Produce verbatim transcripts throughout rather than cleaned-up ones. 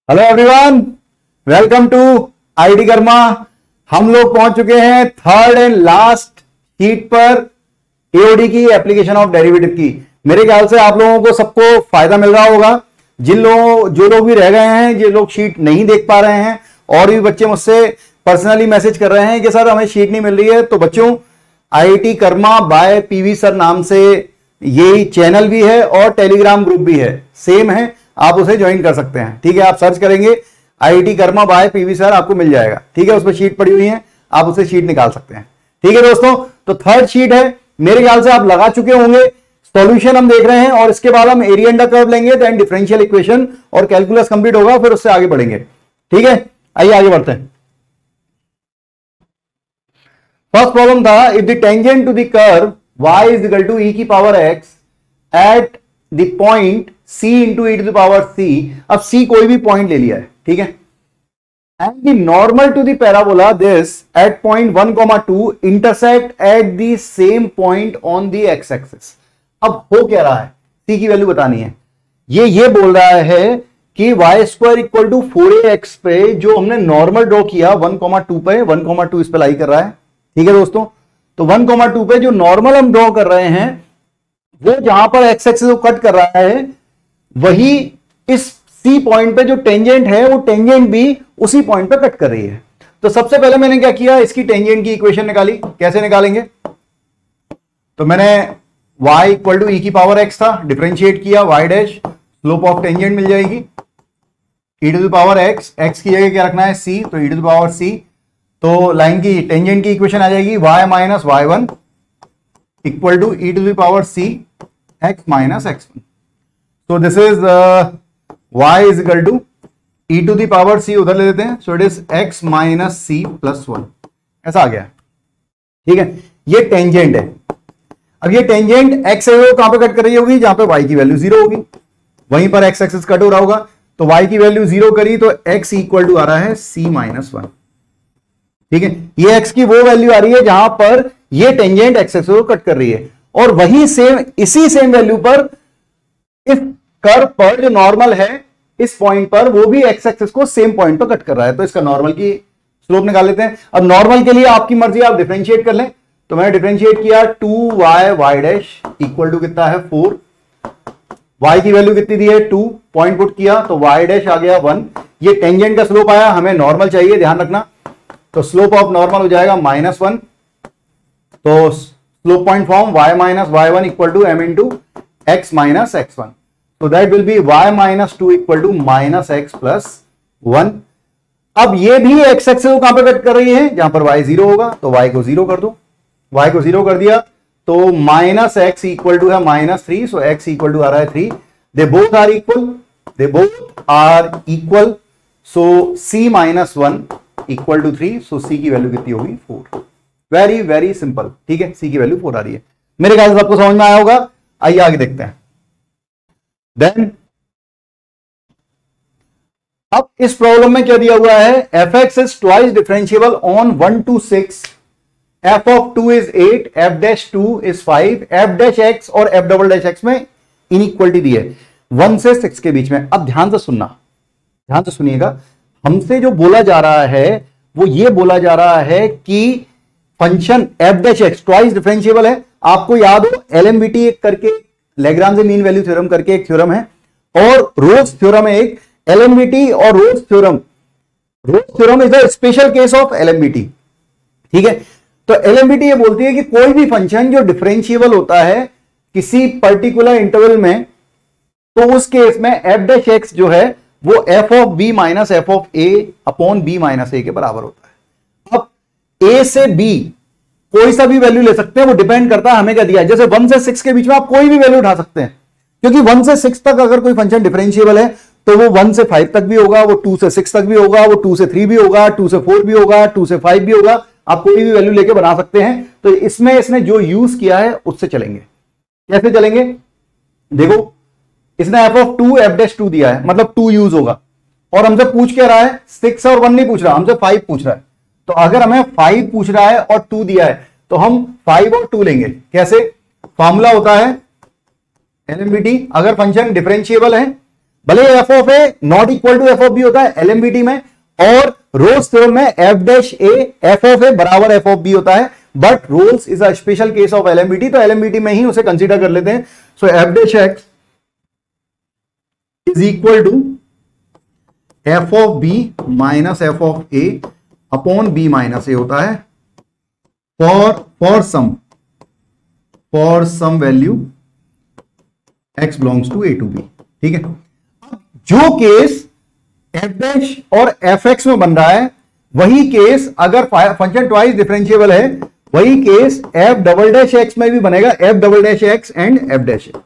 Hello everyone, welcome to IT karma. हम लोग पहुंच चुके हैं थर्ड एंड लास्ट शीट पर एओडी की, एप्लीकेशन ऑफ डेरिवेटिव की। मेरे ख्याल से आप लोगों को सबको फायदा मिल रहा होगा। जिन लोगों जो लोग भी रह गए हैं, जो लोग शीट नहीं देख पा रहे हैं, और भी बच्चे मुझसे पर्सनली मैसेज कर रहे हैं कि सर हमें शीट नहीं मिल रही है, तो बच्चों IT karma by PV sir नाम से यही चैनल भी है और टेलीग्राम ग्रुप भी है, सेम है, आप उसे ज्वाइन कर सकते हैं। ठीक है, आप सर्च करेंगे IT karma by PV sir, आपको मिल जाएगा। ठीक है, उस पर शीट पड़ी हुई है, आप उसे शीट निकाल सकते हैं। ठीक है दोस्तों, तो थर्ड शीट है, मेरे ख्याल से आप लगा चुके होंगे। सॉल्यूशन हम देख रहे हैं और इसके बाद हम एरिया अंडर कर्व लेंगे, देन डिफरेंशियल इक्वेशन और कैलकुलस कंप्लीट होगा, फिर उससे आगे बढ़ेंगे। ठीक है, आइए आगे बढ़ते हैं। फर्स्ट प्रॉब्लम था, if the tangent to the curve y is equal to e की power x at the point c into e to the power c। अब c कोई भी पॉइंट ले लिया है, ठीक है, and the normal to the parabola this at point one comma two intersect at the same point on the x axis। अब हो क्या रहा है, c की वैल्यू बतानी है। ये ये बोल रहा है कि Y square equal to four A X पे जो हमने नॉर्मल ड्रॉ किया वन कॉमा टू पे, वन कॉमा टू इस पे लाई कर रहा है। ठीक है दोस्तों, तो वन कॉमा टू पे जो नॉर्मल हम ड्रॉ कर रहे हैं, वो जहां पर एक्स एक्सिस को कट कर रहा है, वही इस सी पॉइंट पे जो टेंजेंट है, वो टेंजेंट भी उसी पॉइंट पे कट कर रही है। तो सबसे पहले मैंने क्या किया, इसकी टेंजेंट की इक्वेशन निकाली। कैसे निकालेंगे, तो मैंने y इक्वल टू ई की पावर x था, डिफरेंशिएट किया y dash, slope of tangent मिल जाएगी e to the power x, x की जगह क्या रखना है c, तो e to the power c। तो लाइन की टेंजेंट की इक्वेशन आ जाएगी y minus Y one equal to E to the power c x minus X one. तो this is y is equal to E to the power c, उधर ले लेते हैं, so it is x minus c plus one, ऐसा आ गया। ठीक है, ये टेंजेंट है। अब ये टेंजेंट x है, कहां पे कट कर रही होगी, जहां पे y की वैल्यू जीरो होगी, वहीं पर x एक्सिस कट हो रहा होगा। तो y की वैल्यू जीरो करी तो x इक्वल टू आ रहा है c माइनस वन। ठीक है, ये x की वो वैल्यू आ रही है जहां पर ये टेंजेंट x एक्सिस को कट कर रही है, और वही सेम इसी सेम वैल्यू पर इस कर्व पर जो नॉर्मल है इस पॉइंट पर, वो भी x एक्सिस को सेम पॉइंट पर कट कर रहा है। तो इसका नॉर्मल की स्लोप निकाल लेते हैं। अब नॉर्मल के लिए आपकी मर्जी, आप डिफरेंशिएट कर लें। तो मैंने डिफरेंशिएट किया, two Y Y dash equal to कितना है फोर, y की वैल्यू कितनी दी है टू, पॉइंट पुट किया तो y डैश आ गया वन। ये टेंजेंट का स्लोप आया, हमें नॉर्मल चाहिए, ध्यान रखना। तो स्लोप ऑफ नॉर्मल हो जाएगा माइनस वन, तो slope point form y minus Y one equal to M into X minus X one. तो that will be y minus two equal to minus X plus one. अब ये भी x axis को कहां पे cut कर रही है, जहां पर y जीरो होगा, तो y को जीरो कर दो, y को जीरो कर दिया तो माइनस एक्स इक्वल टू है minus three, so x equal to आ रहा है three. They both are equal, they both are equal, so c minus one equal to three, so c की वैल्यू कितनी होगी फोर। Very very simple. ठीक है, c की वैल्यू फोर आ रही है। मेरे ख्याल से सबको समझ में आया होगा। आइए आगे देखते हैं। देन अब इस प्रॉब्लम में क्या दिया हुआ है, F X is twice differentiable on one two six, F of two is eight, F dash two is five, F dash X और एफ डबल डैश एक्स में इनइक्वलिटी दी है वन से सिक्स के बीच में। अब ध्यान से सुनना, ध्यान से सुनिएगा, हमसे जो बोला जा रहा है वो ये बोला जा रहा है कि function F dash X twice differentiable है। आपको याद हो एलएमबीटी एक करके, लैग्रांज मीन वैल्यू थ्योरम करके एक थ्योरम है, और रोज थ्योरम है एक। एलएमबीटी और Rolle's theorem, Rolle's theorem is the special case of LMVT. ठीक है, तो एलएमबीटी ये बोलती है कि कोई भी फंक्शन जो डिफरेंशिएबल होता है किसी पर्टिकुलर इंटरवल में, तो उस केस में एफ डैश एक्स जो है वो F of B minus F of A upon B minus A के बराबर होता है। अब ए से बी कोई सा भी वैल्यू ले सकते हैं, वो डिपेंड करता है हमें क्या दिया है। जैसे वन से सिक्स के बीच में आप कोई भी वैल्यू उठा सकते हैं, क्योंकि वन से सिक्स तक अगर कोई फंक्शन डिफरेंशिएबल है तो वो वन से फाइव तक भी होगा, वो टू से सिक्स तक भी होगा, वो टू से थ्री भी होगा, टू से फोर भी होगा, टू से फाइव भी होगा। आप कोई भी वैल्यू लेके बना सकते हैं। तो इसमें इसने जो यूज किया है उससे चलेंगे। कैसे चलेंगे, देखो, इसने F of two F dash two दिया है, मतलब टू यूज होगा, और हमसे पूछ क्या रहा है, सिक्स और वन नहीं पूछ रहा, हमसे फाइव पूछ रहा है। तो अगर हमें फाइव पूछ रहा है और टू दिया है, तो हम फाइव और टू लेंगे। कैसे, फॉर्मूला होता है एलएमबीटी, अगर फंक्शन डिफरेंशिएबल है भले F of A not equal to F of B होता है एलएमबीटी में, और रोल्स थ्योरम में F dash A F of A बराबर एफ ऑफ बी होता है, but Rolle's is a special case of LMVT, तो एलएमबीटी में ही उसे कंसीडर कर लेते हैं। So F dash x is equal to F of B minus F of A upon B minus A होता है for for some for some value x belongs to A to B. ठीक है, जो case F dash और F X में बन रहा है वही केस अगर फंक्शन ट्वाइस डिफरेंशिएबल है, वही case F double dash X में भी बनेगा, F double dash X and F dash X,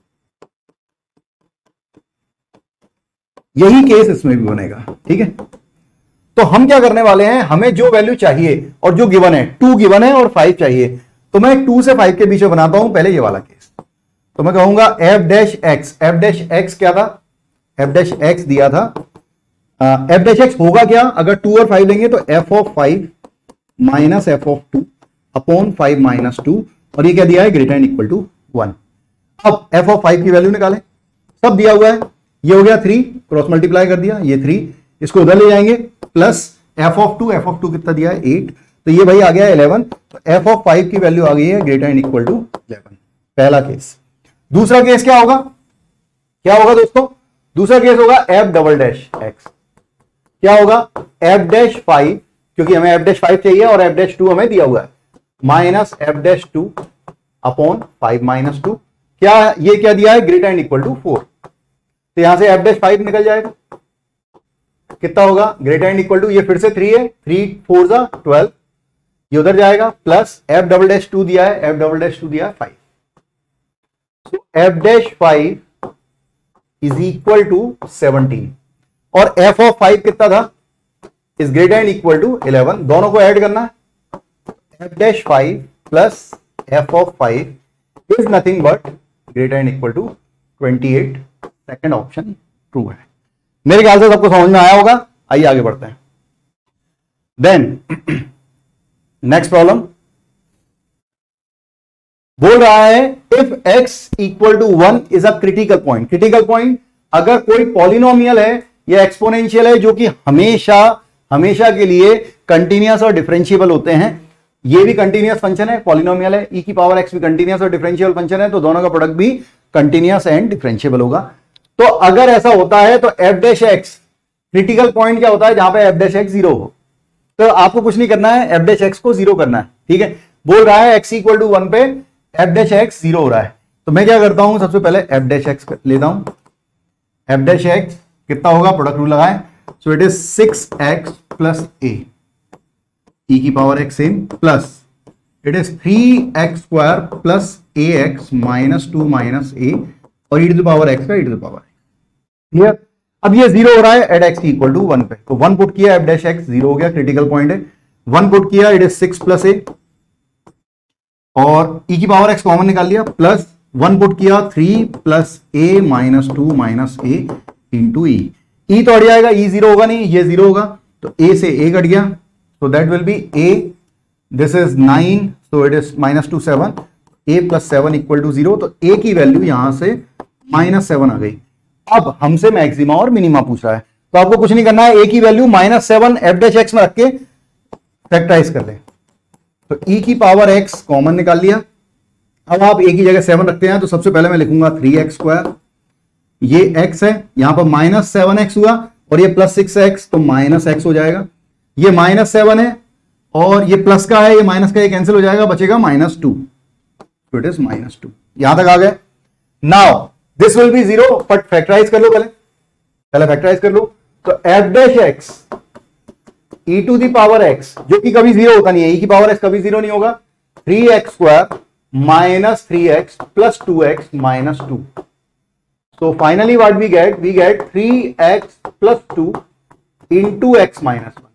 यही केस इसमें भी बनेगा। ठीक है, तो हम क्या करने वाले हैं, हमें जो वैल्यू चाहिए और जो गिवन है, टू गिवन है और फाइव चाहिए, तो मैं टू से फाइव के बीच में बनाता हूं पहले ये वाला केस। तो मैं कहूंगा F dash X, F dash x क्या था, एफ डैश एक्स दिया था, एफ डैश एक्स होगा क्या अगर टू और फाइव लेंगे, तो F of five minus F of two upon five minus two, और ये क्या दिया है, greater and equal to one. अब एफ ऑफ फाइव की वैल्यू निकालें, सब दिया हुआ है, ये हो गया थ्री, क्रॉस मल्टीप्लाई कर दिया, ये थ्री, इसको उधर ले जाएंगे, plus F of two, F of two कितना दिया है, एट, तो ये भाई आ गया इलेवन, तो एफ ऑफ फाइव की वैल्यू आ गई है greater and equal to eleven, पहला केस। दूसरा केस क्या होगा, क्या होगा दोस्तों, दूसरा केस होगा एफ डबल डैश एक्स, क्या होगा, एफ डैश फाइव, क्योंकि हमें एफ डैश फाइव चाहिए और एफ डैश टू हमें दिया हुआ है, minus F dash two upon five minus two, क्या ये क्या दिया है, greater and equal to four, तो यहां से एफ डैश फाइव निकल जाएगा, कितना होगा, ग्रेटर एंड इक्वल टू, ये फिर से थ्री है, थ्री फोर जा ट्वेल्व, ये उधर जाएगा, plus F double dash two दिया है, एफ डबल डैश टू दिया है फाइव, तो F dash five is equal to seventeen, और एफ ऑफ फाइव कितना था, is greater and equal to eleven, दोनों को ऐड करना है, F dash five plus F of five is nothing but greater and equal to twenty eight, second option true है। मेरे ख्याल से सबको समझ में आया होगा, आइए आगे बढ़ते हैं। देन नेक्स्ट प्रॉब्लम बोल रहा है if x equal to one is a critical point, critical point अगर कोई पॉलिनोमियल है या एक्सपोनेंशियल है जो कि हमेशा हमेशा के लिए कंटिन्यूअस और डिफरेंशिएबल होते हैं, ये भी कंटिन्यूअस फंक्शन है, पॉलिनोमियल है, e की पावर x भी कंटिन्यूअस और डिफरेंशिएबल फंक्शन है, तो दोनों का प्रोडक्ट भी कंटिन्यूअस एंड डिफरेंशिएबल होगा। तो अगर ऐसा होता है तो F dash X critical point क्या होता है, जहां पे एफ डैश एक्स जीरो हो, तो आपको कुछ नहीं करना है, एफ डैश एक्स को जीरो करना है। ठीक है, बोल रहा है x इक्वल टू वन पे एफ डैश एक्स जीरो हो रहा है, तो मैं क्या करता हूं, सबसे पहले एफ डैश एक्स लेता हूं, एफ डैश एक्स कितना होगा, प्रोडक्ट रूल लगाएं, so it is six X plus A, E की power X same, plus it is three X square plus A X minus two minus A, और E to the power X का E to the power, clear. अब ये जीरो हो रहा है at X equal to one पे, तो वन पुट किया, एफ डैश एक्स जीरो हो गया, क्रिटिकल पॉइंट है, वन पुट किया, इट इज सिक्स प्लस ए, और ई की पावर एक्स कॉमन निकाल लिया, प्लस वन पुट किया, three plus A minus two minus A into E, E तो हट जाएगा, ई जीरो होगा नहीं, ये जीरो होगा, तो ए से ए कट गया, so that will be a, this is nine, so it is minus two seven, a plus seven equal to zero, तो a की वैल्यू यहां से माइनस सेवन आ गई। अब हमसे मैक्सिमा और मिनिमा पूछ रहा है, तो आपको कुछ नहीं करना है, a की value minus seven F dash X में रख के फैक्टराइज कर ले, तो e की पावर x कॉमन निकाल लिया। अब आप a की जगह सेवन रखते हैं, तो सबसे पहले मैं लिखूंगा थ्री एक्स स्क्वायर, ये x है, यहां पर माइनस सेवन एक्स हुआ, और ये प्लस सिक्स एक्स, तो माइनस एक्स हो जाएगा, ये माइनस सेवन है और ये प्लस का है, ये माइनस का, ये कैंसिल हो जाएगा, बचेगा माइनस टू, तो इट इज माइनस टू, यहां तक आ गए। Now this will be zero, but factorise कर लो, पहले पहले फैक्टराइज कर लो, तो F dash X E to the power X, जो कि कभी जीरो होता नहीं है, ई की पावर एक्स कभी जीरो नहीं होगा, three X square minus three X plus two x minus two, so finally what we get, we get three X plus two into x minus one.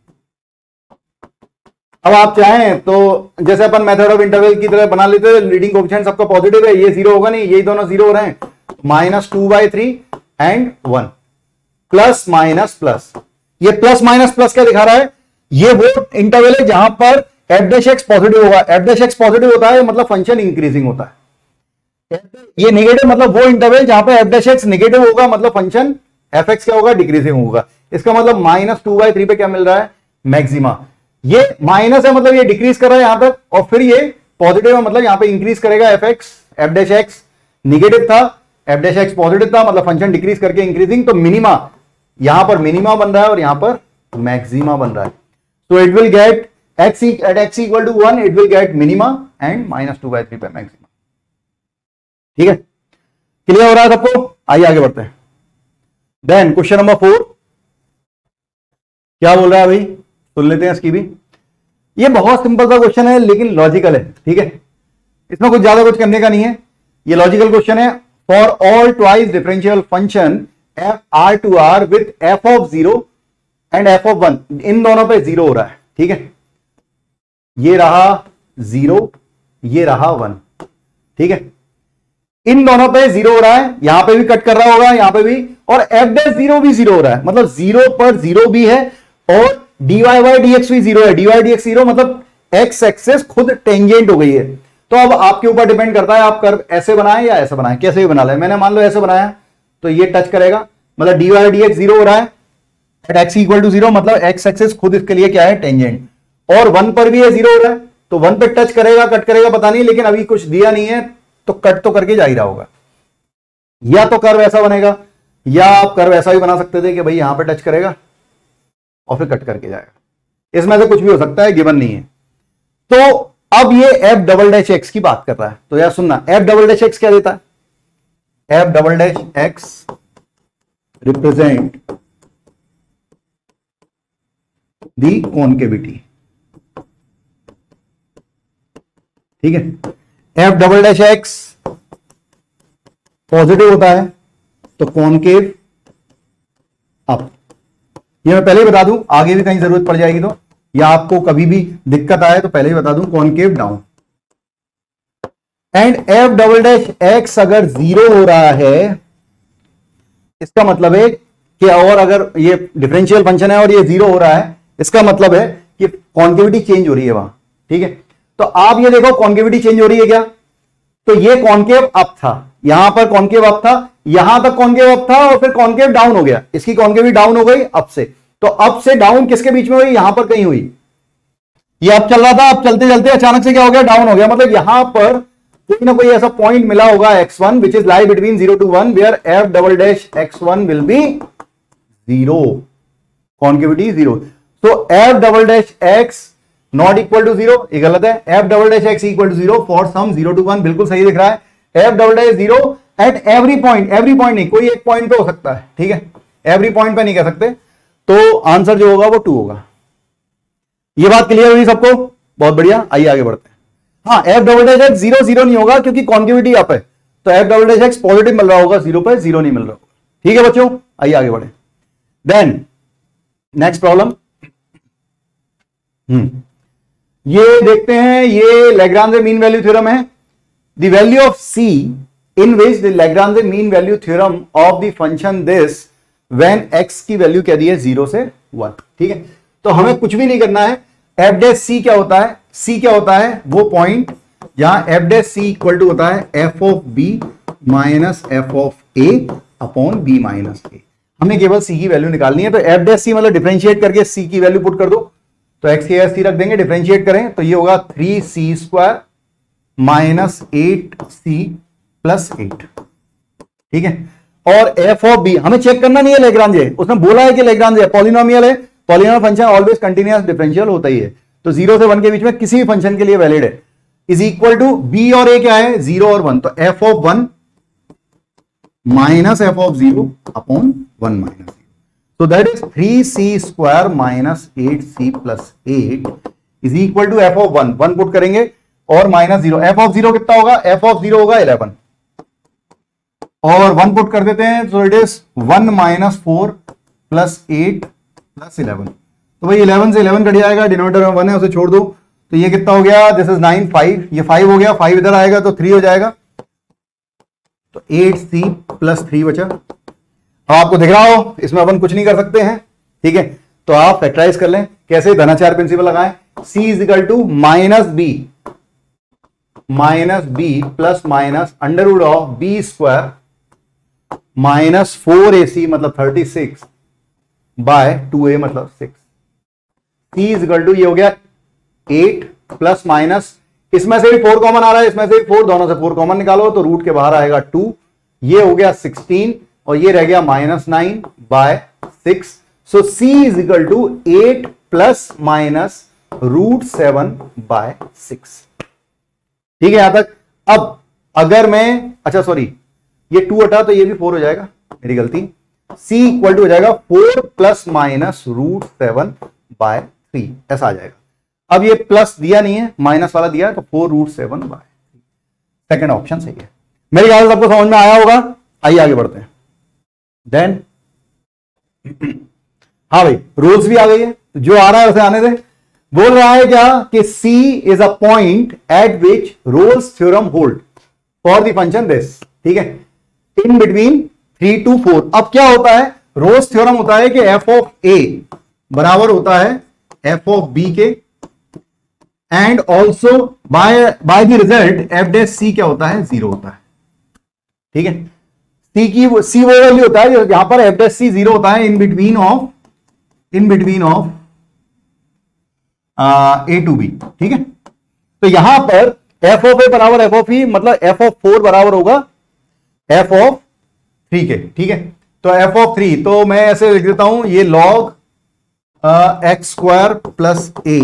अब आप चाहें तो जैसे अपन मेथड ऑफ इंटरवल की तरह बना लेते हैं, लीडिंग कोएफिशिएंट सबका पॉजिटिव है, ये जीरो होगा नहीं, ये दोनों जीरो हो रहे हैं, minus two by three and one, plus minus plus, ये प्लस माइनस प्लस क्या दिखा रहा है, ये वो इंटरवल है जहां पर एफ डैश एक्स पॉजिटिव होगा, एफ डैश एक्स पॉजिटिव होता है मतलब फंक्शन इंक्रीजिंग होता है, ये नेगेटिव मतलब वो इंटरवल जहां पर एफ डैश एक्स नेगेटिव होगा मतलब फंक्शन एफ एक्स क्या होगा, डिक्रीजिंग होगा। इसका मतलब माइनस टू बाई थ्री पे क्या मिल रहा है, मैक्सिमा। ये माइनस है मतलब ये डिक्रीज कर रहा है यहां तक, और फिर ये पॉजिटिव है मतलब यहां पे इंक्रीज करेगा F X. F dash x negative था, एफ डैश एक्स पॉजिटिव था, मतलब फंक्शन डिक्रीज करके इंक्रीजिंग, तो मिनिमा यहां पर मिनिमा बन रहा है और यहां पर मैक्सिमा बन रहा है। तो it will get x at x equal to one, it will get minima and minus two by three पे maxima। ठीक है, क्लियर हो रहा है सबको? आइए आगे बढ़ते हैं। देन क्वेश्चन नंबर फोर क्या बोल रहा है भाई, सुन लेते हैं इसकी भी। ये बहुत सिंपल सा क्वेश्चन है लेकिन लॉजिकल है। ठीक है, इसमें कुछ ज्यादा कुछ करने का नहीं है, ये लॉजिकल क्वेश्चन है। For all twice differential function F R to R with F of zero and F of one, इन दोनों पे जीरो हो रहा है। ठीक है, ये रहा जीरो, ये रहा वन। ठीक है, इन दोनों पे जीरो हो रहा है, यहां पे भी कट कर रहा होगा, यहां पे भी, और एफ डैश जीरो भी जीरो हो रहा है, मतलब जीरो पर जीरो भी है और D Y by D X भी जीरो है। D Y D X zero मतलब एक्स एक्सेस खुद टेंजेंट हो गई है। तो अब आपके ऊपर डिपेंड करता है आप कर्व ऐसे बनाएं या ऐसे बनाएं, कैसे भी बना ले। मैंने मान लो ऐसे बनाया तो ये टच करेगा, मतलब D Y D X zero हो रहा है at X equal to zero, मतलब एक्स एक्सेस खुद इसके लिए क्या है, टेंजेंट। और वन पर भी ये जीरो हो रहा है, तो वन पे टच करेगा कट करेगा पता नहीं, लेकिन अभी कुछ दिया नहीं है तो कट तो करके जा ही रहा होगा। या तो कर्व ऐसा बनेगा, या आप कर्व ऐसा भी बना सकते थे कि भाई यहां पे टच करेगा और फिर कट करके जाएगा। इसमें से कुछ भी हो सकता है, गिवन नहीं है। तो अब ये एफ डबल डैश एक्स की बात कर रहा है, तो यार सुनना, एफ डबल डैश एक्स क्या देता है, F double dash X represent the concavity. ठीक है, F double dash x positive होता है तो कॉनकेव अप। ये मैं पहले ही बता दूं, आगे भी कहीं जरूरत पड़ जाएगी तो, या आपको कभी भी दिक्कत आए तो पहले ही बता दूं, concave down. And F double dash X अगर जीरो हो रहा है, इसका मतलब है कि, और अगर ये डिफरेंशियल फंक्शन है और ये जीरो हो रहा है, इसका मतलब है कि कॉन्केविटी चेंज हो रही है वहां। ठीक है, तो आप ये देखो कॉन्केविटी चेंज हो रही है क्या, तो ये कॉन्केव अप था, यहां पर कॉन्केव अप था, यहां तक कॉन्केव अप था और फिर कॉन्केव डाउन हो गया, इसकी कॉन्केविटी डाउन हो गई अप से। तो अप से डाउन किसके बीच में हुई, यहां पर कहीं हुई। ये अप चल रहा था, अब चलते चलते अचानक से क्या हो गया, डाउन हो गया, मतलब यहां पर कोई ना कोई ऐसा पॉइंट मिला होगा X one which is lie between zero to one, where F double dash X one will be zero, concavity zero. तो F double dash X not equal to zero, ये गलत है। F double dash x equal to zero for some zero to one, बिल्कुल सही दिख रहा है। F double dash zero at every point, every point नहीं, कोई एक पॉइंट पे हो सकता है। ठीक है, एवरी पॉइंट पे नहीं कह सकते, तो आंसर जो होगा वो टू होगा। ये बात क्लियर हुई सबको? बहुत बढ़िया, आइए आगे बढ़ते हैं। हाँ, F double dash x zero zero नहीं होगा क्योंकि कॉन्केविटी अप है, तो F double dash x positive मिल रहा होगा, जीरो पे जीरो नहीं मिल रहा होगा। ठीक है बच्चों, आइए आगे बढ़े। देन नेक्स्ट प्रॉब्लम, हम्म ये देखते हैं, ये लैग्रांज मीन वैल्यू थ्योरम है। The value of C in which the Lagrange mean value theorem of the function this when X की वैल्यू क्या दी है, जीरो से वन। ठीक है, तो हमें कुछ भी नहीं करना है। एफ डैश सी क्या होता है, सी क्या होता है, वो पॉइंट जहां F dash C equal to होता है F of B minus F of A upon B minus A. हमें केवल सी की वैल्यू निकालनी है, तो एफ डैश सी मतलब डिफरेंशिएट करके सी की वैल्यू पुट कर दो, तो एक्स की एस सी रख देंगे, डिफरेंशिएट करें तो ये होगा three C square minus eight C plus eight. ठीक है, और एफ ऑफ बी हमें चेक करना नहीं है लैग्रांज है, उसने बोला है कि लैग्रांज है, पॉलिनोमियल है, polynomial function always continuous differential होता ही है, तो जीरो से वन के बीच में किसी भी फंक्शन के लिए वैलिड है। इज इक्वल टू बी और ए क्या है, जीरो और वन, तो F of one minus F of zero upon one minus, so that is three C square minus eight C plus eight is equal to f of one, one put करेंगे और minus zero, f of zero कितना होगा, f of zero होगा eleven, और one put कर देते हैं, so it is one minus four plus eight plus eleven, तो भाई इलेवन से इलेवन कट जाएगा, डिनोमिनेटर में वन है उसे छोड़ दो, तो ये कितना हो गया, दिस इज नाइन, फाइव, ये फाइव हो गया, फाइव इधर आएगा तो थ्री हो जाएगा, तो एट सी प्लस थ्री बचा। अब आपको दिख रहा हो इसमें अपन कुछ नहीं कर सकते हैं। ठीक है, तो आप फैक्टराइज कर लें, कैसे, धनाचार प्रिंसिपल लगाएं, c is equal to minus B minus B plus minus under root of B square minus four A C मतलब thirty six by two A मतलब six. C is equal to ये हो गया एट प्लस माइनस, इसमें से भी four common आ रहा है, इसमें से भी फोर, दोनों से फोर कॉमन निकालो तो रूट के बाहर आएगा टू, ये हो गया सिक्सटीन और ये रह गया minus nine by six. So C is equal to eight plus minus root seven by six. ठीक है यहां तक। अब अगर मैं, अच्छा सॉरी ये टू हटा तो ये भी फोर हो जाएगा, मेरी गलती। सी इक्वल टू हो जाएगा four plus minus root seven by three, ऐसा आ जाएगा। अब ये प्लस दिया नहीं है, माइनस वाला दिया है, तो four root seven by three. Second option सही है। मेरे ख्याल से सबको समझ में आया होगा। आइए आगे बढ़ते हैं। देन हाँ भाई रूल्स भी आ गई है, तो जो आ रहा है उसे आने दे। बोल रहा है क्या कि C is a point at which Rolle's theorem hold for the function this. ठीक है, in between three to four. अब क्या होता है, रोल्स थ्योरम होता है कि f ऑफ a बराबर होता है f ऑफ b के, and also by by the result f dash c क्या होता है, जीरो होता है। ठीक है, c की c वो वैल्यू होता है यहां पर f डैश c जीरो होता है in between of in between of A to B. ठीक है, तो यहां पर एफ ऑफ ए बराबर एफ ऑफ ई, मतलब एफ ऑफ फोर बराबर होगा एफ ऑफ थ्री के। ठीक है, तो एफ ऑफ थ्री, तो मैं ऐसे लिख देता हूं, ये log X square plus A,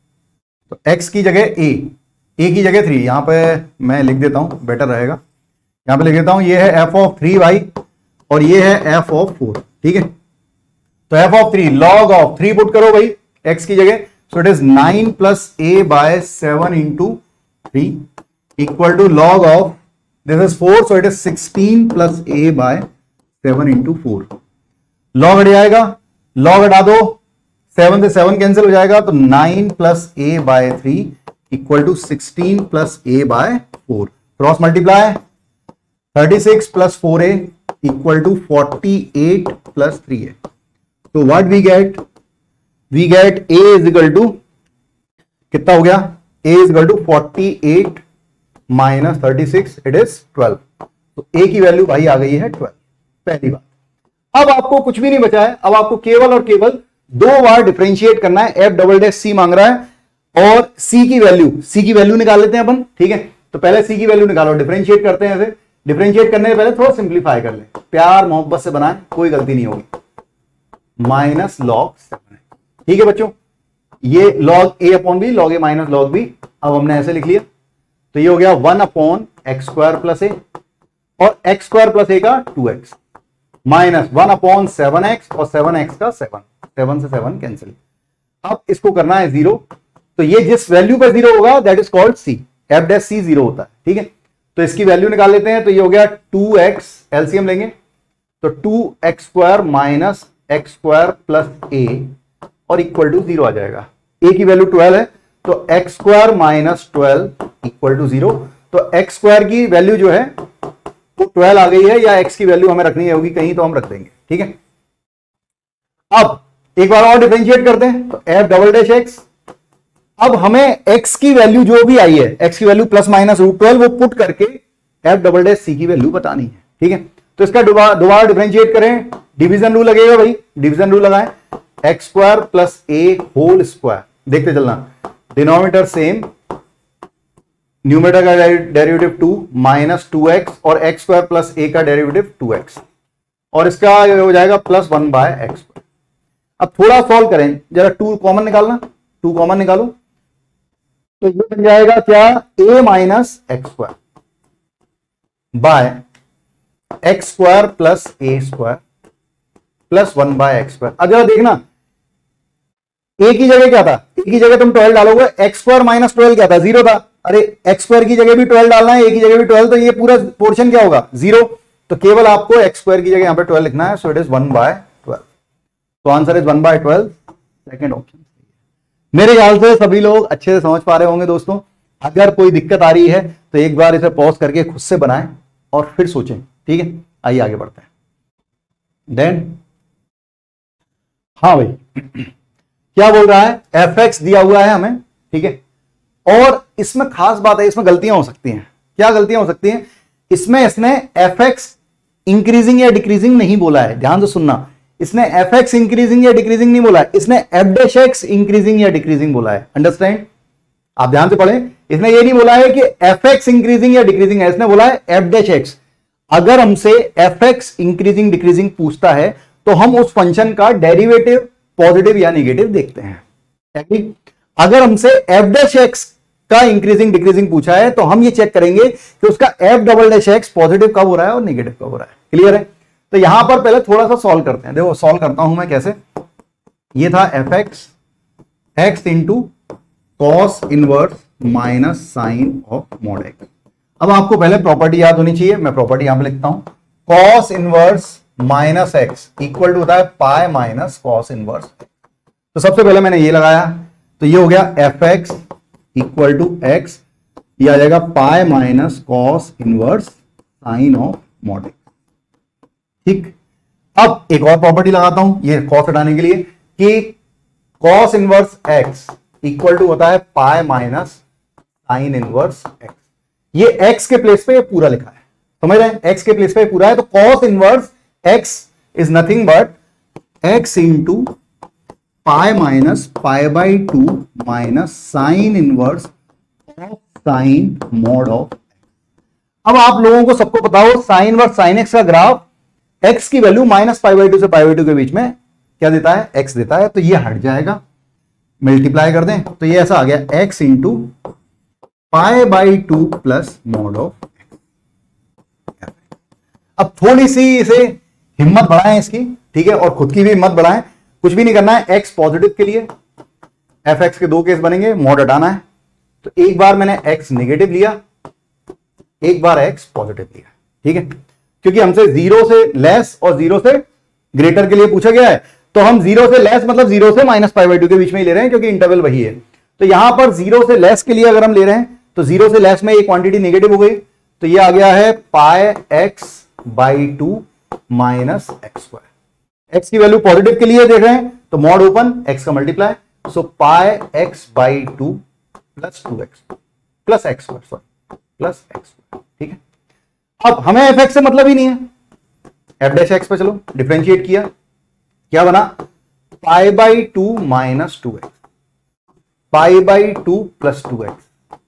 तो एक्स की जगह ए, ए की जगह थ्री, यहां पे मैं लिख देता हूं, बेटर रहेगा। यहां पे लिख देता हूं, ये है एफ ऑफ थ्री भाई और ये है एफ ऑफ फोर। ठीक है, तो F of three log of three put करो भाई एक्स की जगह, so it is nine plus A by seven into three equal to log of this is four, so it is sixteen plus A by seven into four. Log हट जाएगा, log हटा दो, seven से सेवन कैंसिल हो जाएगा, तो nine plus A by three equal to sixteen plus A by four. Cross multiply, thirty six plus four a equal to forty eight plus three a. तो what we get, we get a is equal to कितना हो गया, a is equal to forty eight minus thirty six, it is twelve. तो a की value भाई आ गई है ट्वेल्व, पहली बात। अब आपको कुछ भी नहीं बचा है, अब आपको केवल और केवल दो बार डिफरेंशिएट करना है। f डबल डैश c मांग रहा है और c की वैल्यू, c की वैल्यू निकाल लेते हैं अपन। ठीक है, तो पहले c की वैल्यू निकालो, डिफरेंशिएट करते हैं ऐसे। डिफरेंशिएट करने से पहले थोड़ा सिंप्लीफाई कर ले, प्यार मोहब्बत से बनाए, कोई गलती नहीं होगी। माइनस लॉग सेवन है। ठीक है बच्चों, ये log a upon b, log a minus log b, अब हमने ऐसे लिख लिया, तो ये हो गया one upon x square plus ए, और एक्स स्क्वायर प्लस ए का two x minus one upon seven x और सेवन एक्स का सेवन, सेवन से सेवन कैंसिल। अब इसको करना है जीरो, तो ये जिस वैल्यू पर जीरो होगा that is called c, f dash c zero होता है। ठीक है, तो इसकी वैल्यू निकाल लेते हैं, तो ये हो गया टू एक्स, एलसीएम लेंगे तो two x square minus x square plus ए और इक्वल टू जीरो आ जाएगा। ए की वैल्यू ट्वेल्व है, तो x square minus twelve equal to zero. तो एक्स स्क्वायर की वैल्यू जो है वो ट्वेल्व आ गई है, या एक्स की वैल्यू हमें रखनी होगी कहीं तो हम रख देंगे। ठीक है, अब एक बार और डिफरेंशिएट करते हैं, तो एफ डबल डैश एक्स। अब हमें एक्स की वैल्यू जो भी आई है, एक्स की value plus minus root twelve, वो पुट करके एफ डबल डैश सी की वैल्यू बतानी है। ठीक है, तो इसका दोबारा डिफरेंशिएट करें, डिवीजन रूल लगेगा भाई, डिवीजन रूल लगाएं, x square plus a whole square, देखते चलना, डिनोमिनेटर सेम, न्यूमरेटर का derivative two minus two x और एक्स स्क्वायर प्लस ए का डेरिवेटिव टू एक्स, और इसका हो जाएगा प्लस वन बाय एक्स। अब थोड़ा सॉल्व करें, जरा टू कॉमन निकालना, टू कॉमन निकालो, तो ये बन जाएगा क्या, a minus x square by x square plus a square plus one by x square. अब जरा देखना, ए की जगह क्या था, ए की जगह तुम ट्वेल्व डालोगे, एक्स स्क्वायर माइनस ट्वेल्व क्या था, जीरो था। अरे एक्स स्क्वायर की जगह भी ट्वेल्व डालना है, ए की जगह भी ट्वेल्व, तो ये पूरा पोर्शन क्या होगा, जीरो। तो केवल आपको एक्स स्क्वायर की जगह यहां पे ट्वेल्व लिखना है, so it is one by twelve. तो answer is one by twelve, second option. मेरे ख्याल से सभी लोग अच्छे से समझ पा रहे होंगे दोस्तों। अगर कोई दिक्कत आ रही है तो एक बार इसे पॉज करके खुद से बनाएं और फिर सोचें। ठीक है, आइए आगे बढ़ते हैं। देन हाँ भाई क्या बोल रहा है, एफ एक्स दिया हुआ है हमें। ठीक है, और इसमें खास बात है, इसमें गलतियां हो सकती हैं। क्या गलतियां हो सकती हैं, इसमें इसने एफ एक्स इंक्रीजिंग या डिक्रीजिंग नहीं बोला है, ध्यान से सुनना। इसने एफ एक्स इंक्रीजिंग या डिक्रीजिंग नहीं बोला है, इसने एफ डैश एक्स इंक्रीजिंग या डिक्रीजिंग बोला है। अंडरस्टैंड? आप ध्यान से पढ़ें, इसने ये नहीं बोला है कि एफ एक्स इंक्रीजिंग या डिक्रीजिंग है, इसने बोला है एफ डैश एक्स। अगर हमसे एफ एक्स इंक्रीजिंग डिक्रीजिंग पूछता है तो हम उस फंक्शन का डेरिवेटिव पॉजिटिव या नेगेटिव देखते हैं। अगर हमसे एफ डैश एक्स का इंक्रीजिंग डिक्रीजिंग पूछा है तो हम ये चेक करेंगे कि उसका f double dash x positive कब हो रहा है और नेगेटिव कब हो रहा है। क्लियर है? तो यहां पर पहले थोड़ा सा सॉल्व करते हैं। देखो सॉल्व करता हूं मैं कैसे। ये था f x x into cos inverse minus sine of mod x. अब आपको पहले प्रॉपर्टी याद होनी चाहिए, मैं प्रॉपर्टी यहां पे लिखता हूं। Cos inverse minus x equal to होता है पाई माइनस कॉस इनवर्स। तो सबसे पहले मैंने ये लगाया, तो ये हो गया f x equal to x, ये आ जाएगा pi minus cos inverse sine of mod x. ठीक, अब एक और प्रॉपर्टी लगाता हूं ये कॉस हटाने के लिए कि cos inverse x equal to होता है pi minus sine inverse x. ये एक्स के प्लेस पे ये पूरा लिखा है, समझ रहे हैं? एक्स के प्लेस पे पूरा है, तो cos inverse x is nothing but x into pi minus pi by two minus sine inverse of sine mod of. अब आप लोगों को सबको पता हो साइन वर्स साइन एक्स का ग्राफ एक्स की value minus pi by two से पाई बाई टू के बीच में क्या देता है? एक्स देता है। तो ये हट जाएगा, मल्टीप्लाई कर दें तो ये ऐसा आ गया x into pi by two plus mod of. अब थोड़ी सी इसे हिम्मत बढ़ाएं इसकी, ठीक है, और खुद की भी हिम्मत बढ़ाएं। कुछ भी नहीं करना है, एक्स पॉजिटिव के लिए एफ एक्स के दो केस बनेंगे, मॉड हटाना है। तो एक बार मैंने एक्स नेगेटिव लिया, एक बार एक्स पॉजिटिव लिया, ठीक है, क्योंकि हमसे जीरो से लेस और जीरो से ग्रेटर के लिए पूछा गया है। तो हम जीरो से लेस मतलब जीरो से माइनस पाई बाई टू के बीच में ही ले रहे हैं क्योंकि इंटरवल वही है। तो यहां पर जीरो से लेस के लिए अगर हम ले रहे हैं तो जीरो से लेस में ये क्वांटिटी नेगेटिव हो गई, तो ये आ गया है pi x by two minus x square. X की वैल्यू पॉजिटिव के लिए देख रहे हैं तो मॉड ओपन एक्स का multiply, so pi x by two plus two x plus x square sorry plus x square. ठीक है, अब हमें एफ एक्स से मतलब ही नहीं है, एफ डैश एक्स पे चलो डिफरेंशिएट किया, क्या बना? Pi by two minus two x, pi by two plus two x.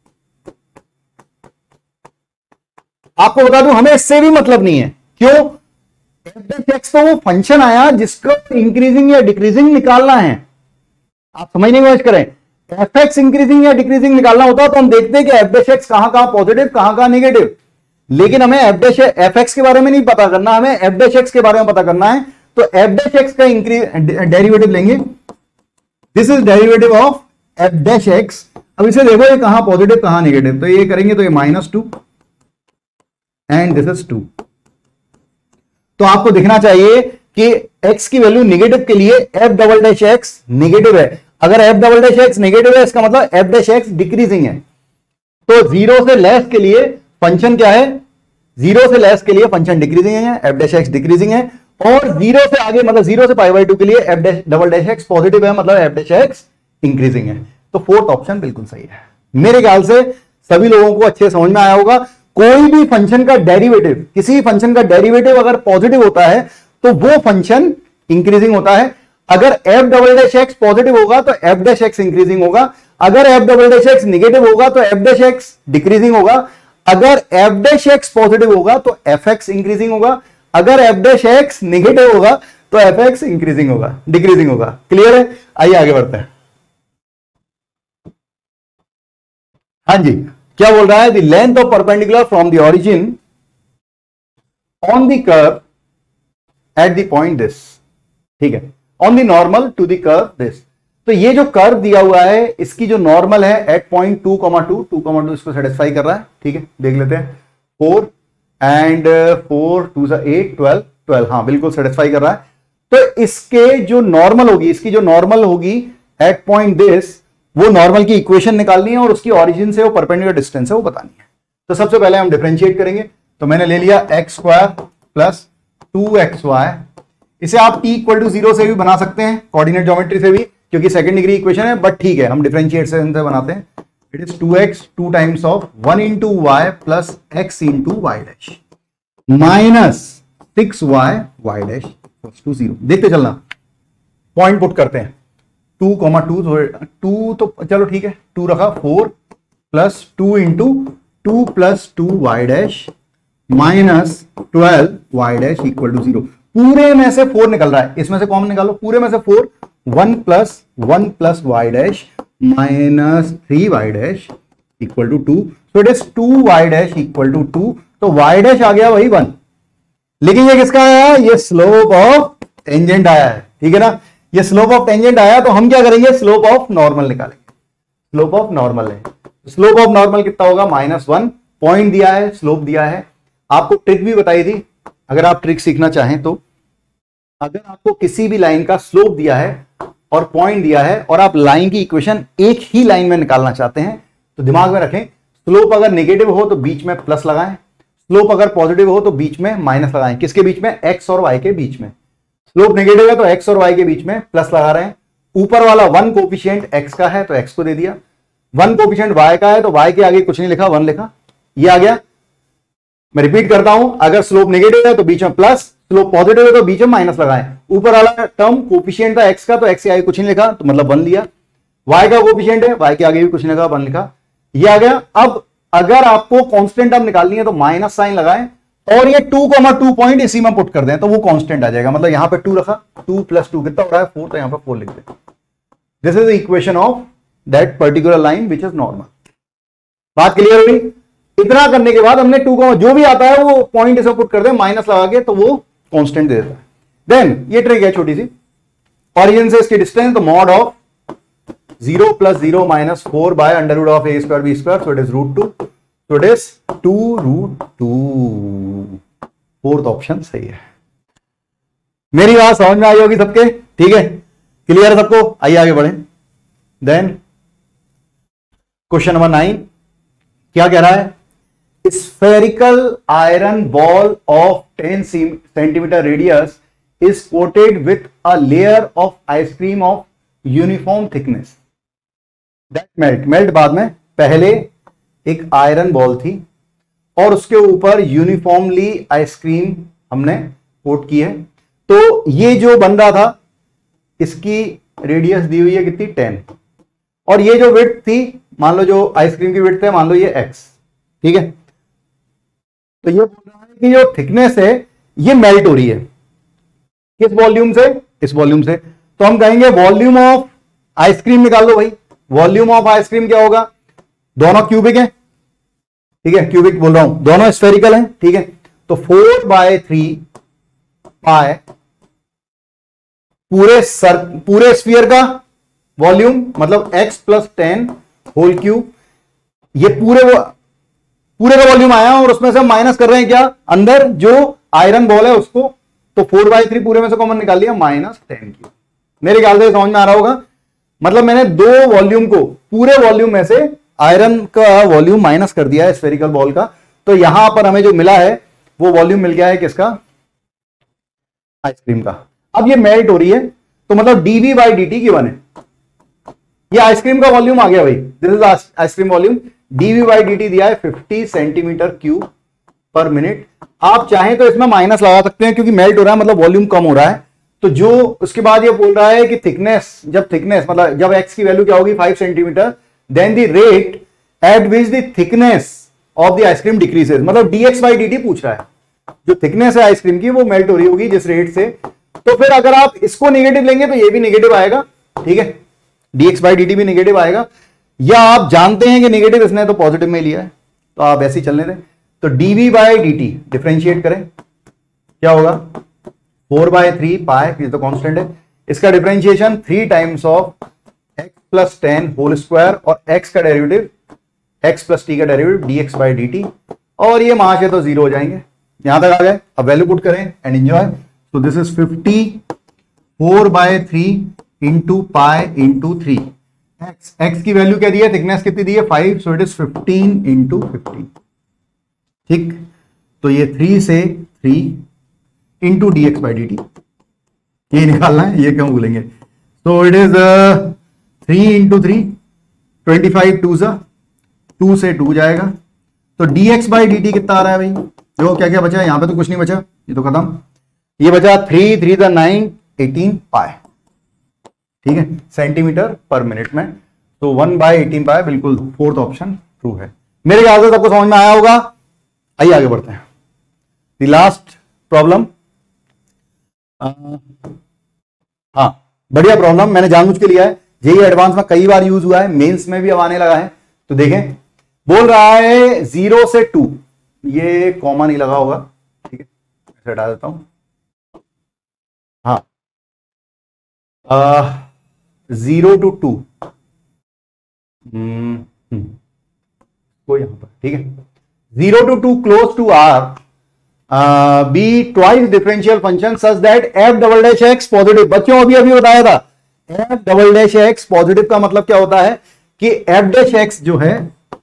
आपको बता दूं हमें इससे भी मतलब नहीं है, क्यों? एफ डैश एक्स तो वो फंक्शन आया जिसको इंक्रीजिंग या डिक्रीजिंग निकालना है। आप समझने की कोशिश करें, एफ एक्स इंक्रीजिंग या डिक्रीजिंग निकालना होता तो हम देखते हैं कि एफ डैश एक्स कहां कहां पॉजिटिव कहां कहां नेगेटिव, लेकिन हमें एफ डैश एफ एक्स के बारे में नहीं पता करना, हमें एफ डैश एक्स के बारे में पता करना है। तो एफ डैश एक्स का इंक्रीज डेरिवेटिव लेंगे, this is derivative of f dash x. अब इसे देखो ये कहां पॉजिटिव कहां नेगेटिव, तो ये करेंगे तो ये minus two and this is two. तो आपको दिखना चाहिए कि x की वैल्यू नेगेटिव के लिए f double dash x negative है। अगर f double dash x negative है इसका मतलब एफ डैश एक्स डिक्रीजिंग है। तो जीरो से लेस के लिए फंक्शन क्या है? जीरो से लेस के लिए फंक्शन डिक्रीजिंग है, एफ डैश एक्स डिक्रीजिंग है, और जीरो से आगे मतलब जीरो से पाई बाई टू के लिए f dash double dash x positive है, मतलब एफ डैश एक्स इंक्रीजिंग है। तो फोर्थ ऑप्शन बिल्कुल सही है। मेरे ख्याल से सभी लोगों को अच्छे समझ में आया होगा। कोई भी फंक्शन का डेरिवेटिव, किसी फंक्शन का डेरिवेटिव अगर पॉजिटिव होता है तो वो फंक्शन इंक्रीजिंग होता है। अगर f double dash x positive होगा तो एफ डैश एक्स इंक्रीजिंग होगा, अगर f double dash x negative होगा तो एफ डैश एक्स डिक्रीजिंग होगा, अगर एफ डैश एक्स पॉजिटिव होगा तो एफ एक्स इंक्रीजिंग होगा, अगर एफ डैश एक्स नेगेटिव होगा तो एफ एक्स इंक्रीजिंग होगा, डिक्रीजिंग होगा। क्लियर है? आइए आगे बढ़ते हैं। हाँ जी, क्या बोल रहा है? The length of perpendicular from the origin on the curve at the point this, ठीक है, on the normal to the curve this. तो ये जो कर्व दिया हुआ है इसकी जो नॉर्मल है at point two comma two, two comma two इसको सेटिस्फाई कर रहा है, ठीक है, देख लेते हैं। फोर एंड फोर टू सा एट, ट्वेल्व, ट्वेल्व, हाँ बिल्कुल सेटिस्फाई कर रहा है। तो इसके जो नॉर्मल होगी, इसकी जो नॉर्मल होगी एट पॉइंट दिस, वो नॉर्मल की इक्वेशन निकालनी है और उसकी ओरिजिन से वो परपेंडिकुलर डिस्टेंस है वो बतानी है। तो सबसे पहले हम डिफरेंशिएट करेंगे। तो मैंने ले लिया x square plus two x y, इसे आप टी इक्वल टू जीरो से भी बना सकते हैं, कोऑर्डिनेट ज्योमेट्री से भी, क्योंकि सेकंड डिग्री इक्वेशन है, बट ठीक है हम डिफरेंशिएट से बनाते हैं। It is two x two times of one into y plus x into y dash minus six y Y dash to zero. देखते चलना, पॉइंट पुट करते हैं, टू कॉमा टू, टू तो चलो ठीक है, टू रखा, four plus two into two plus two y dash minus twelve y dash equal to zero. पूरे में से फोर निकल रहा है, इसमें से कॉमन निकालो, पूरे में से four, one plus one plus y dash minus three y dash equal to two, so it is two y dash equal to two. तो वाई डैश आ गया वही वन, लेकिन ये किसका आया, ये स्लोप ऑफ टेंजेंट आया है, ठीक है ना। ये स्लोप ऑफ टेंजेंट आया तो हम क्या करेंगे, स्लोप ऑफ नॉर्मल निकालेंगे। स्लोप ऑफ नॉर्मल है, स्लोप ऑफ नॉर्मल कितना होगा, माइनस वन। पॉइंट दिया है, स्लोप दिया है, आपको ट्रिक भी बताई थी, अगर आप ट्रिक सीखना चाहें तो। अगर आपको किसी भी लाइन का स्लोप दिया है और पॉइंट दिया है और आप लाइन की इक्वेशन एक ही लाइन में निकालना चाहते हैं तो दिमाग में रखें, स्लोप अगर नेगेटिव हो तो बीच में प्लस लगाएं, स्लोप अगर पॉजिटिव हो तो बीच में माइनस लगाएं। किसके बीच में, एक्स और वाई के बीच में। स्लोप नेगेटिव है तो एक्स और वाई के बीच में प्लस लगा रहे हैं। ऊपर वाला वन कोफिशिएंट एक्स का है तो एक्स को दे दिया, वन कोफिशिएंट वाई का है तो वाई के आगे कुछ नहीं लिखा, वन लिखा, ये आ गया। मैं रिपीट करता हूं, अगर स्लोप नेगेटिव है तो बीच में प्लस, स्लोप पॉजिटिव है तो बीच में माइनस लगाएं। ऊपर वाला टर्म कोफिशिएंट था एक्स का तो एक्स के आगे कुछ नहीं लिखा तो मतलब वन लिया, वाई का कोफिशिएंट है, वाई के आगे भी कुछ नहीं लिखा, वन लिखा, ये आ गया। अब अगर आपको कांस्टेंट टर्म निकालनी है तो माइनस साइन लगाएं और ये टू कॉमा टू पॉइंट इसी में पुट कर दें तो वो कांस्टेंट आ जाएगा। मतलब यहां पे टू रखा, टू प्लस टू कितना हो रहा है, फोर, तो यहां पे फोर लिख दें। This is the equation of that particular line which is normal. बात क्लियर हुई? इतना करने के बाद हमने टू कॉमा जो भी आता है वो पॉइंट इसे पुट कर दें माइनस लगा के तो वो कांस्टेंट दे देता है। देन ये ट्रिक है छोटी सी, ऑरिजिन से इसकी डिस्टेंस, तो mod of zero plus zero minus four by under root of a square b square, so it is root two, so it is two root two. Fourth option सही है। मेरी बात समझ में आई होगी सबके, ठीक है, क्लियर है सबको? आइए आगे बढ़े। देन क्वेश्चन नंबर नाइन क्या कह रहा है, spherical iron ball of ten centimetre radius is coated with a layer of ice cream of uniform thickness that melt. Melt बाद में, पहले एक आयरन बॉल थी और उसके ऊपर यूनिफॉर्मली आइसक्रीम हमने कोट की है। तो ये जो बन रहा था इसकी रेडियस दी हुई है कितनी, टेन, और ये जो विड्थ थी, मान लो जो आइसक्रीम की विड्थ है मान लो ये एक्स, ठीक है। तो ये बोल रहा है कि जो थिकनेस है ये मेल्ट हो रही है, किस वॉल्यूम से, इस वॉल्यूम से। तो हम कहेंगे वॉल्यूम ऑफ आइसक्रीम निकाल दो भाई। वॉल्यूम ऑफ आइसक्रीम क्या होगा, दोनों क्यूबिक है, ठीक है, क्यूबिक बोल रहा हूं, दोनों स्फेरिकल हैं, ठीक है। तो फोर बाय थ्री पाई पूरे सर पूरे स्फीयर का वॉल्यूम, मतलब x plus ten whole cube, ये पूरे वो पूरे का वॉल्यूम आया और उसमें से हम माइनस कर रहे हैं क्या, अंदर जो आयरन बॉल है उसको। तो फोर बाई थ्री पूरे में से कॉमन निकाल लिया, माइनस टेन क्यूब। मेरे ख्याल से समझ में आ रहा होगा। मतलब मैंने दो वॉल्यूम को, पूरे वॉल्यूम में से आयरन का वॉल्यूम माइनस कर दिया है स्फेरिकल बॉल का, तो यहां पर हमें जो मिला है वो वॉल्यूम मिल गया है किसका, आइसक्रीम का। अब ये मेल्ट हो रही है तो मतलब dv by d t given है, ये आइसक्रीम का वॉल्यूम आ गया भाई, this is ice cream volume. Dv by d t दिया है fifty centimetre cube per minute. आप चाहें तो इसमें माइनस लगा सकते हैं क्योंकि मेल्ट हो रहा है, मतलब वॉल्यूम कम हो रहा है। तो जो उसके बाद ये बोल रहा है कि थिकनेस, जब थिकनेस मतलब जब एक्स की वैल्यू क्या होगी, five centimetre, then the rate at which the thickness of the ice cream decreases, मतलब डीएक्स बाई डी टी पूछ रहा है। जो थिकनेस है आइसक्रीम की वो मेल्ट हो रही होगी जिस रेट से। तो फिर अगर आप इसको नेगेटिव लेंगे तो ये भी नेगेटिव आएगा, ठीक है, डीएक्स बाई डी टी भी नेगेटिव आएगा। या आप जानते हैं कि नेगेटिव इसने तो पॉजिटिव में लिया है तो आप ऐसे ही चलने दें। तो dv by d t differentiate करें, क्या होगा, फोर बाय थ्री पाई, तो कांस्टेंट है, इसका differentiation three times of x plus ten whole square और एक्स का डेरिवेटिव, एक्स प्लस टी का derivative dx by d t, और ये मार्च है तो जीरो हो जाएंगे। यहां तक आ गए, अब वैल्यू पुट करें एंड एंजॉय। तो this is fifty four by three into pi into three, x x की वैल्यू क्या दी है, थिकनेस कितनी दी है, five, so it is fifteen into fifteen, ठीक। तो ये थ्री से three into d x by d t, ये निकालना है, ये क्यों भूलेंगे। So it is three into three, twenty five, two सा टू से टू जाएगा। तो d x by d t कितना आ रहा है भाई, देखो क्या क्या बचा है, यहां पे तो कुछ नहीं बचा, ये तो खत्म। ये बचा three three the nine eighteen pi, ठीक है, सेंटीमीटर पर मिनट में। तो वन बाय एटीन पाई, बिल्कुल फोर्थ ऑप्शन ट्रू है। मेरे ख्याल से सबको समझ में आया होगा। आइए आगे बढ़ते हैं। द लास्ट प्रॉब्लम, हाँ बढ़िया प्रॉब्लम, मैंने जानबूझ के लिया है, जेई एडवांस में कई बार यूज हुआ है, मेंस में भी अब आने लगा है। तो देखें, बोल रहा है जीरो से टू, ये कॉमा नहीं लगा होगा, ठीक है, ऐसे हटा देता हूं। हाँ, जीरो टू टू को यहां पर, ठीक है, zero to two close to R be twice differential function such that f double dash x positive. बच्चों अभी अभी बताया था, f double dash x positive का मतलब क्या होता है कि एफ डैश एक्स जो है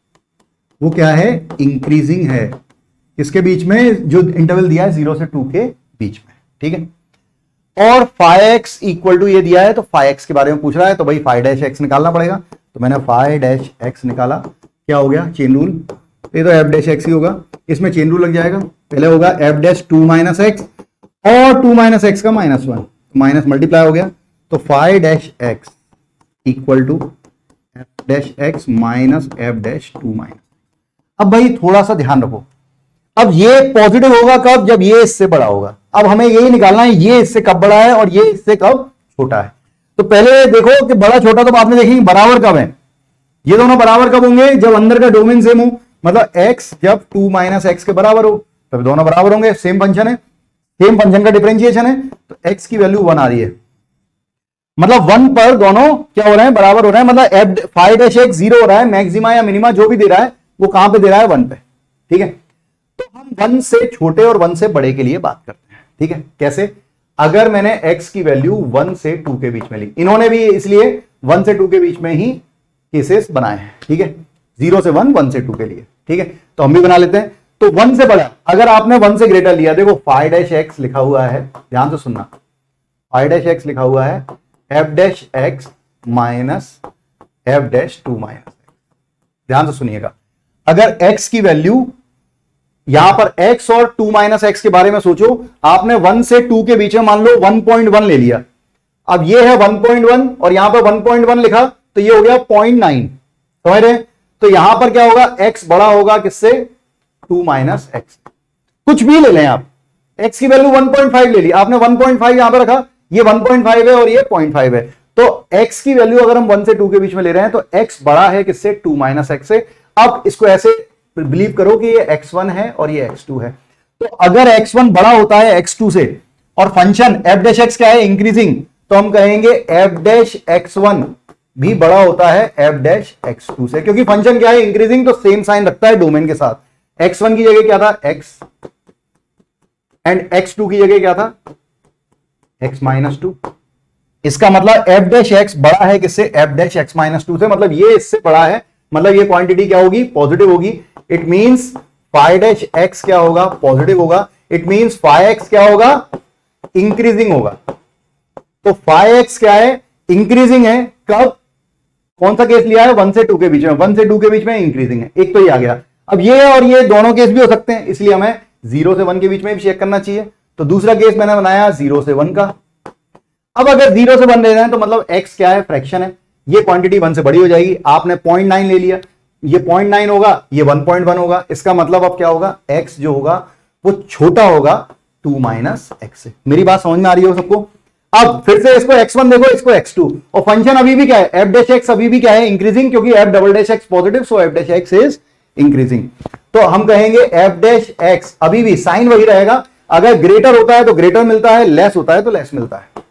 वो क्या है, इंक्रीजिंग है। इसके बीच में जो इंटरवल दिया है जीरो से टू के बीच में, ठीक है। और फाइव एक्स इक्वल टू ये दिया है, तो फाइव एक्स के बारे में पूछ रहा है, तो भाई फाइव डैश एक्स निकालना पड़ेगा। तो मैंने फाइव डैश एक्स निकाला, क्या हो गया, चेन रूल, ये तो एफ डैश एक्स ही होगा, इसमें चेन रूल लग जाएगा। पहले होगा F dash two minus x और टू माइनस एक्स का माइनस वन, माइनस मल्टीप्लाई हो गया, तो five dash x equal to F dash x minus F dash two minus. अब भाई थोड़ा सा ध्यान रखो, अब ये पॉजिटिव होगा कब, जब ये इससे बड़ा होगा। अब हमें यही निकालना है, ये इससे कब बड़ा है और ये इससे कब छोटा है। तो पहले देखो कि बड़ा छोटा तो आपने देखेंगे बराबर कब है, ये दोनों बराबर कब होंगे, जब अंदर का डोमेन सेम हो, मतलब x जब टू माइनस एक्स के बराबर हो तब दोनों बराबर होंगे। सेम फंक्शन है, सेम फंक्शन का डिफरेंशिएशन है, तो x की वैल्यू वन आ रही है, मतलब वन पर दोनों क्या हो रहे हैं, बराबर हो रहे हैं। मतलब f five dash x zero हो रहा है, मैक्सिमा या मिनिमा जो भी दे रहा है वो कहां पे दे रहा है, वन पे, ठीक है। तो हम वन से छोटे और वन से बड़े के लिए बात करते हैं, ठीक है। कैसे, अगर मैंने x की वैल्यू वन से टू के बीच में ली, इन्होंने भी इसलिए वन से टू के बीच में ही केसेस बनाए हैं, ठीक है, जीरो से वन, वन से टू के लिए, ठीक है। तो हम भी बना लेते हैं। तो वन से बड़ा, अगर आपने वन से ग्रेटर लिया, देखो फाइव डैश एक्स लिखा हुआ है, ध्यान से सुनना, फाइव डैश एक्स लिखा हुआ है, F dash x minus F dash two minus x, ध्यान से सुनिएगा। अगर x की वैल्यू यहां पर x और टू माइनस एक्स के बारे में सोचो, आपने वन से टू के बीच में मान लो वन पॉइंट वन ले लिया, अब ये है वन पॉइंट वन और यहां पर वन पॉइंट वन लिखा, तो ये हो गया पॉइंट नाइन, समझ रहे। तो यहां पर क्या होगा, x बड़ा होगा किससे, टू माइनस एक्स। कुछ भी ले लें आप, x की वैल्यू वन पॉइंट फाइव ले ली, आपने वन पॉइंट फाइव यहां पर रखा, ये वन पॉइंट फाइव है और ये पॉइंट फाइव है, तो x की वैल्यू अगर हम वन से टू के बीच में ले रहे हैं तो x बड़ा है किससे, टू माइनस एक्स से। अब इसको ऐसे बिलीव करो कि ये एक्स वन है और ये एक्स टू है, तो अगर एक्स वन बड़ा होता है एक्स टू से और फंक्शन एफ डैश एक्स क्या है, इंक्रीजिंग, तो हम कहेंगे एफ डैश एक्स वन भी बड़ा होता है एफ डैश एक्स टू से, क्योंकि फंक्शन क्या है, इंक्रीजिंग, तो सेम साइन रखता है डोमेन के साथ। एक्स वन की जगह क्या था, x, एंड एक्स टू की जगह क्या था, x माइनस टू। इसका मतलब एफ डैश एक्स बड़ा है किससे, f dash x minus two से, मतलब ये इससे बड़ा है, मतलब ये क्वांटिटी क्या होगी, पॉजिटिव होगी। It means five dash x क्या होगा, पॉजिटिव होगा। इट मींस फाइव एक्स क्या होगा, इंक्रीजिंग होगा। तो फाइव एक्स क्या है, इंक्रीजिंग है। कब, कौन सा केस लिया है, वन से टू के बीच में, वन से टू के बीच में इंक्रीजिंग है, एक तो ये आ गया। अब ये और ये दोनों केस भी हो सकते हैं, इसलिए हमें जीरो से वन के बीच में भी चेक करना चाहिए। तो दूसरा केस मैंने बनाया जीरो से वन का। अब अगर जीरो से वन ले रहे हैं तो मतलब x क्या है, फ्रैक्शन है, ये क्वांटिटी वन से बड़ी हो जाएगी। आपने पॉइंट नाइन ले लिया, ये पॉइंट नाइन होगा, ये वन पॉइंट वन होगा। इसका मतलब अब क्या होगा, x जो होगा वो छोटा होगा टू माइनस एक्स से। मेरी बात समझ में आ रही हो सबको। अब फिर से इसको एक्स वन देखो, इसको एक्स टू, और फंक्शन अभी भी क्या है, एफ डैश एक्स अभी भी क्या है, इंक्रीजिंग, क्योंकि f double dash x positive, so F dash x is increasing. तो हम कहेंगे एफ डैश एक्स अभी भी साइन वही रहेगा, अगर ग्रेटर होता है तो ग्रेटर मिलता है, लेस होता है तो लेस मिलता है,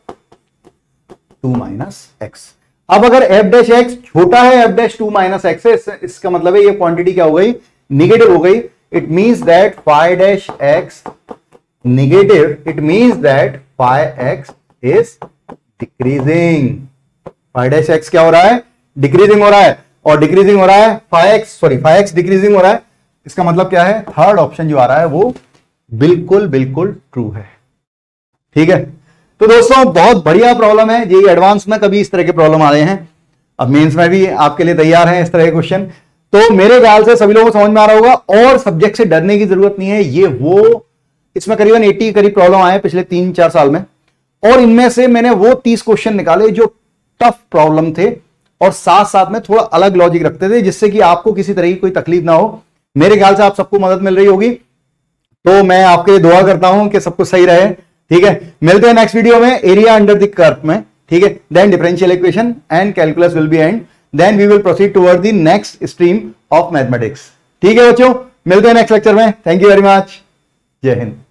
टू माइनस एक्स। अब अगर एफ डैश एक्स छोटा है F dash two minus x से, इसका मतलब है ये क्वांटिटी क्या हो गई, निगेटिव हो गई। It means that five dash x negative, it means that five x is decreasing. Five dash x क्या हो रहा है, डिक्रीजिंग हो रहा है, और डिक्रीजिंग हो रहा है five x, sorry five x decreasing हो रहा है। इसका मतलब क्या है, थर्ड ऑप्शन जो आ रहा है वो बिल्कुल बिल्कुल ट्रू है। ठीक है, तो दोस्तों बहुत बढ़िया प्रॉब्लम है। जेईई एडवांस में कभी इस तरह के प्रॉब्लम आ रहे हैं, अब मेंस में भी आपके लिए तैयार हैं इस तरह के क्वेश्चन। तो मेरे ख्याल से सभी लोगों को समझ में आ रहा होगा, और सब्जेक्ट से डरने की जरूरत नहीं है। ये वो इसमें करीबन अस्सी के करीब प्रॉब्लम आए पिछले तीन चार साल में, और इनमें से मैंने वो तीस क्वेश्चन निकाले जो टफ प्रॉब्लम थे और साथ साथ में थोड़ा अलग लॉजिक रखते थे, जिससे कि आपको किसी तरह की कोई तकलीफ ना हो। मेरे ख्याल से आप सबको मदद मिल रही होगी, तो मैं आपके लिए दुआ करता हूं कि सब कुछ सही रहे। ठीक है, मिलते हैं नेक्स्ट वीडियो में एरिया अंडर द कर्व में। ठीक है, then differential equation and calculus will be end, then we will proceed toward the next stream of mathematics. ठीक है बच्चों, मिलते हैं नेक्स्ट लेक्चर में। Thank you very much, Jai Hind.